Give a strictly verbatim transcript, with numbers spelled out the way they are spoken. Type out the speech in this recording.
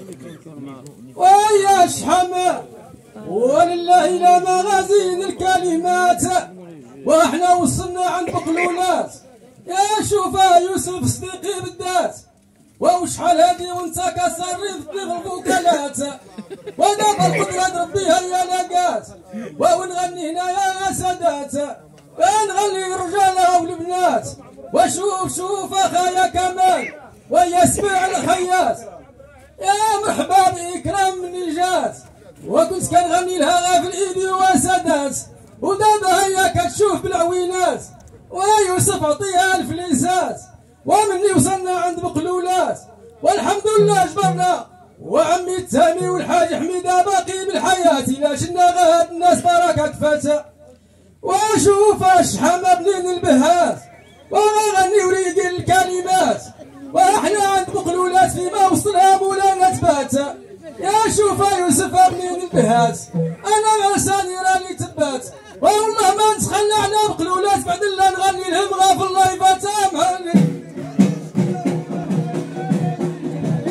ويا شحمة ولله لا مغازين الكلمات واحنا وصلنا عند بقلولات يا شوفا يوسف صديقي بالذات وشحال هادي وانت كصريف تبلغ الفوكالات ودابا القدرة ربيها يا لاقات ونغني هنايا يا سادات نغني الرجال والبنات وشوف شوف اخايا كمال ويسمع الخيات يا مرحبا بإكرام من جات وكنت كنغني لها في الايدي وسادات ودابا هي كتشوف بالعوينات ويوسف عطيها الفليسات ومني وصلنا عند بقلولات والحمد لله جبرنا وعمي التامي والحاج حميده باقي بالحياه الا شنا غاد الناس بركه كفاته وشوف الشحامه بنين البهات وغني وريق الكلمات واحنا عند بقلولات فيما وصلها مولانا تبات يا شوف يوسف بنين البهات انا غرساني راني تبات والله ما نتخلى على بقلولات بعد لا نغني لهم غا في اللايفات